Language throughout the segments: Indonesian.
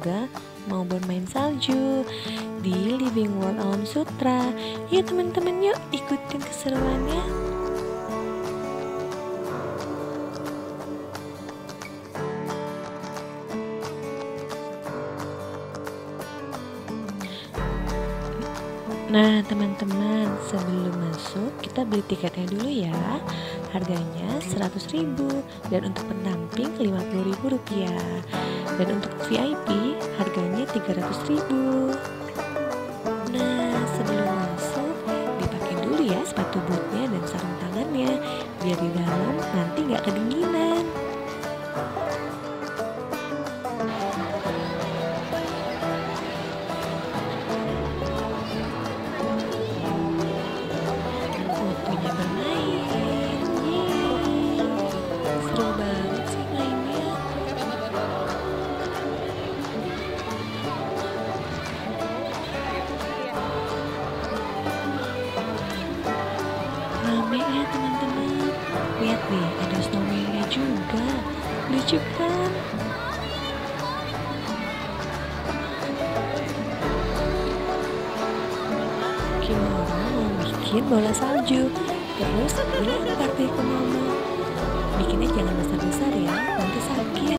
juga mau bermain salju di Living World Alam Sutra. Yuk teman-teman, yuk ikutin keseruannya. Nah teman-teman, sebelum masuk kita beli tiketnya dulu ya. Harganya 100.000 dan untuk pendamping 50.000 rupiah. Dan untuk VIP harganya 300.000. Nah sebelum masuk dipakai dulu ya sepatu bootnya dan sarung tangannya, biar di dalam nanti nggak kedinginan. Rame ya teman-teman, lihat deh ada snowman-nya juga, lucu kan? Kimora mau bikin bola salju, terus dilempar deh ke mama. Bikinnya jangan besar-besar ya, nanti sakit.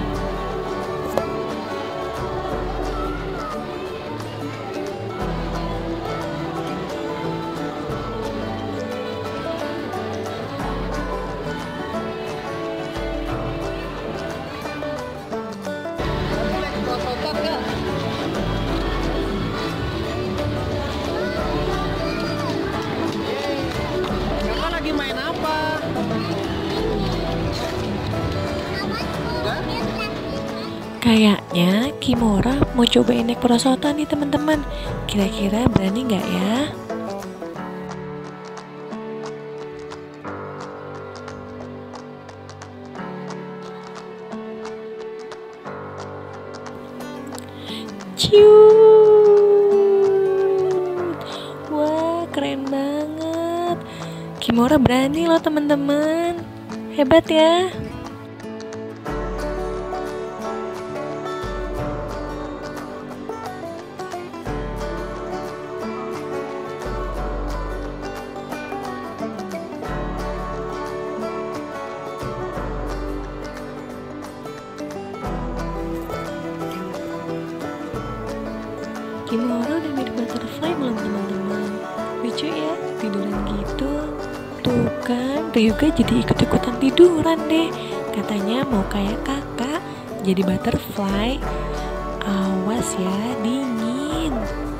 Kayaknya Kimora mau cobain naik perosotan nih teman-teman. Kira-kira berani nggak ya? Ciut. Wah keren banget. Kimora berani loh teman-teman. Hebat ya. Kimora udah mirip butterfly belum teman-teman? Lucu ya, tiduran gitu. Tuh kan, Ryuga jadi ikut-ikutan tiduran deh. Katanya mau kayak kakak, jadi butterfly. Awas ya, dingin.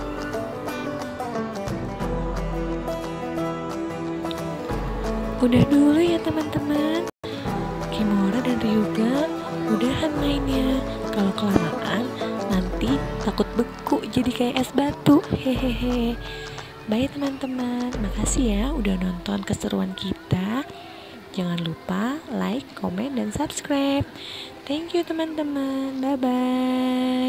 Udah dulu ya teman-teman. Kimora dan Ryuga udahan mainnya. Kalau kelamaan nanti takut beku jadi kayak es batu. Hehehe. Bye teman-teman, makasih ya udah nonton keseruan kita. Jangan lupa like, komen, dan subscribe. Thank you teman-teman, bye bye.